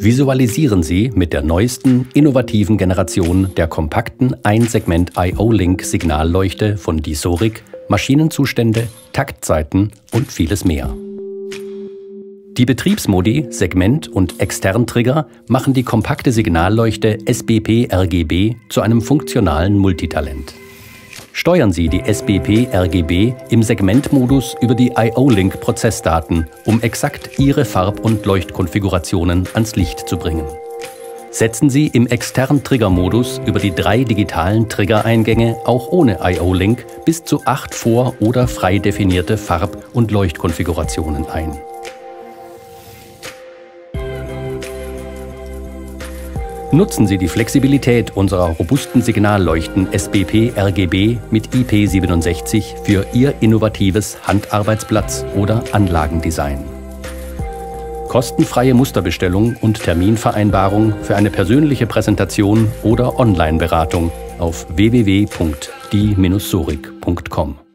Visualisieren Sie mit der neuesten, innovativen Generation der kompakten Einsegment-IO-Link-Signalleuchte von DISORIC Maschinenzustände, Taktzeiten und vieles mehr. Die Betriebsmodi Segment- und Externtrigger machen die kompakte Signalleuchte SBP-RGB zu einem funktionalen Multitalent. Steuern Sie die SBP-RGB im Segmentmodus über die IO-Link-Prozessdaten, um exakt Ihre Farb- und Leuchtkonfigurationen ans Licht zu bringen. Setzen Sie im Extern-Trigger-Modus über die 3 digitalen Triggereingänge auch ohne IO-Link bis zu 8 vor- oder frei definierte Farb- und Leuchtkonfigurationen ein. Nutzen Sie die Flexibilität unserer robusten Signalleuchten SBP-RGB mit IP67 für Ihr innovatives Handarbeitsplatz- oder Anlagendesign. Kostenfreie Musterbestellung und Terminvereinbarung für eine persönliche Präsentation oder Online-Beratung auf www.die-soric.com.